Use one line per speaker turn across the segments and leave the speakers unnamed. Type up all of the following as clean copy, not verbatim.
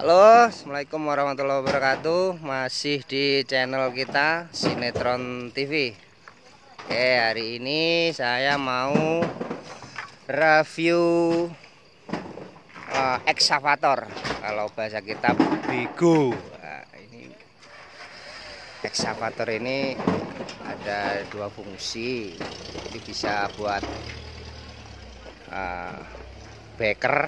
Halo, assalamualaikum warahmatullahi wabarakatuh. Masih di channel kita Sinetron TV. Oke, hari ini saya mau review eksavator. Kalau bahasa kita bego. Nah, ini eksavator ini ada dua fungsi. Jadi bisa buat beker.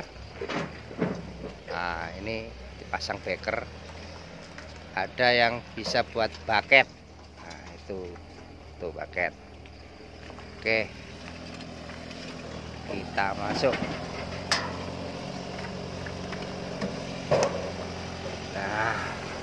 Nah, ini dipasang beker. Ada yang bisa buat bucket. Nah, itu bucket. Oke, kita masuk. Nah,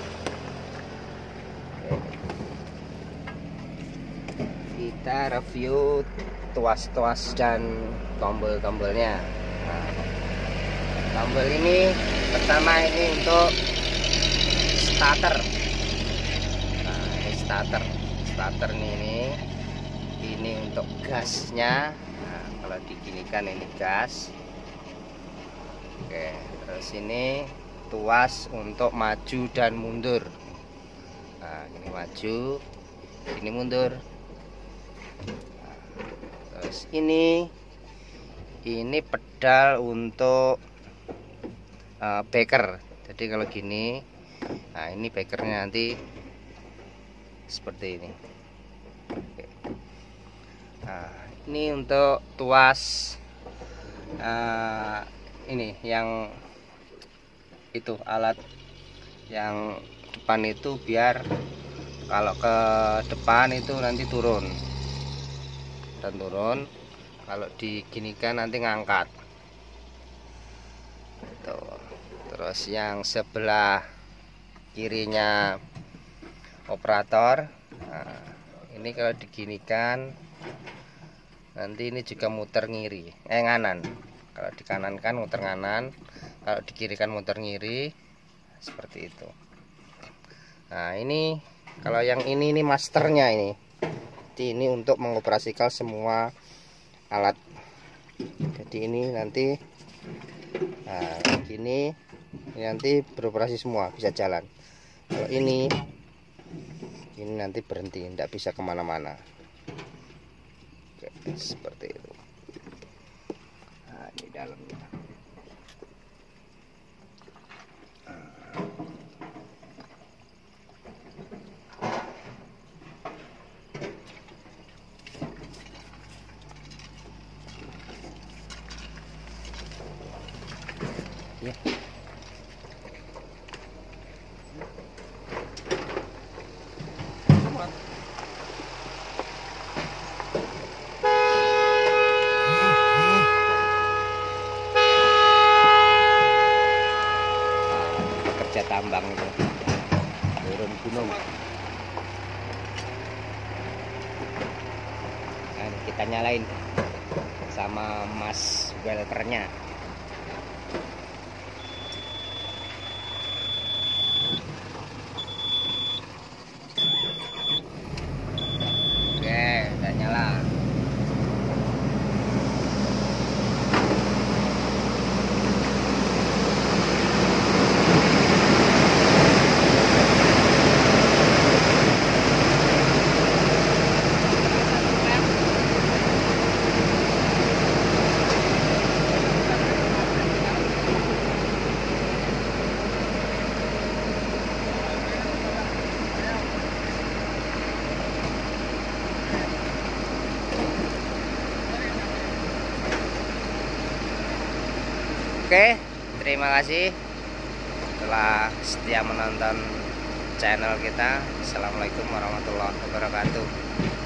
kita review tuas-tuas dan tombol-tombolnya. Nah, tombol ini pertama ini untuk starter. Nah, ini starter nih, ini untuk gasnya. Nah, kalau diginikan ini gas. Oke, terus ini tuas untuk maju dan mundur. Nah, ini maju, ini mundur. Nah, terus ini pedal untuk beker. Jadi kalau gini, nah ini bekernya nanti seperti ini. Oke. Nah, ini untuk tuas ini yang itu alat yang depan itu biar kalau ke depan itu nanti turun dan turun. Kalau diginikan nanti ngangkat. Tuh. Terus yang sebelah kirinya operator. Nah, ini kalau diginikan nanti ini juga muter ngiri, nganan. Kalau di kanan kan muter nganan, kalau di kiri kan muter ngiri, seperti itu. Nah, ini kalau yang ini masternya ini. Jadi ini untuk mengoperasikan semua alat. Jadi ini nanti gini nanti beroperasi semua, bisa jalan. Kalau ini nanti berhenti, tidak bisa kemana-mana. Oke, seperti itu. Nah, ini dalamnya. Ya. Kerja tambang itu turun gunung. Nah, kita nyalain sama mas weldernya. Oke, udah nyala. Oke, terima kasih telah setia menonton channel kita. Assalamualaikum warahmatullahi wabarakatuh.